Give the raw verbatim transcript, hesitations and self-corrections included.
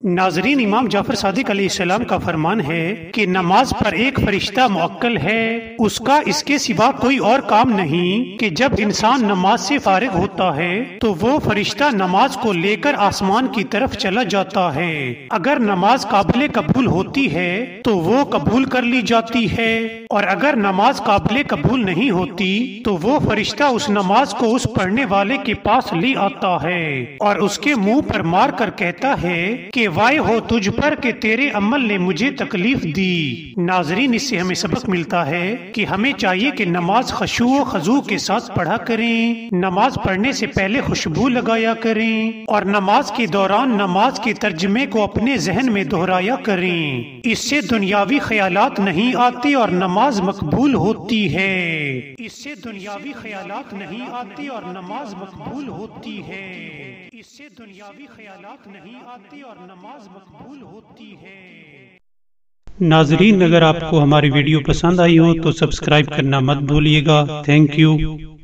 ناظرین، امام جعفر صادق علیہ السلام کا فرمان ہے کہ نماز پر ایک فرشتہ موکل ہے، اس کا اس کے سوا کوئی اور کام نہیں کہ جب انسان نماز سے فارغ ہوتا ہے تو وہ فرشتہ نماز کو لے کر آسمان کی طرف چلا جاتا ہے۔ اگر نماز قابل قبول ہوتی ہے تو وہ قبول کر لی جاتی ہے، اور اگر نماز قابل قبول نہیں ہوتی تو وہ فرشتہ اس نماز کو اس پڑھنے والے کے پاس لے آتا ہے اور اس کے منہ پر مار کر کہتا ہے کہ وائے ہو تجھ پر کہ تیرے عمل نے مجھے تکلیف دی۔ ناظرین، اس سے ہمیں سبق ملتا ہے کہ ہمیں چاہیے کہ نماز خشوع و خضوع کے ساتھ پڑھا کریں، نماز پڑھنے سے پہلے خوشبو لگایا کریں اور نماز کے دوران نماز کے ترجمے کو اپنے ذہن میں دہرایا کریں۔ اس سے دنیاوی خیالات نہیں آتے اور نماز مقبول ہوتی ہے۔ اس سے دنیاوی خیالات نہیں آتے اور نماز مقبول ہوتی ہے۔ اس سے دنیاوی خیالات نہیں آتے اور نماز مقبول ہوتی ہے۔ ناظرین، اگر آپ کو ہماری ویڈیو پسند آئی ہو تو سبسکرائب کرنا مت بھولیے گا۔ Thank you.